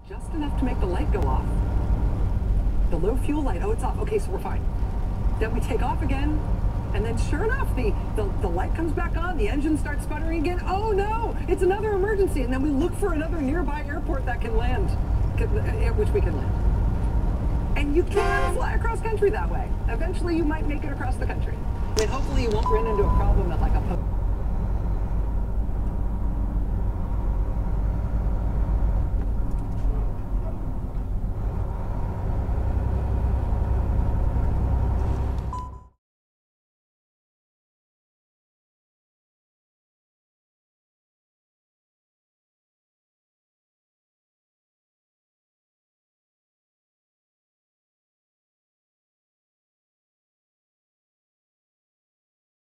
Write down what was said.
Just enough to make the light go off. The low fuel light, oh, it's off. Okay, so we're fine. Then we take off again, and then sure enough, the light comes back on, the engine starts sputtering again. Oh no, it's another emergency. And then we look for another nearby airport that can land, at which we can land. And you can fly across country that way. Eventually you might make it across the country. I mean, hopefully you won't run into a problem at like a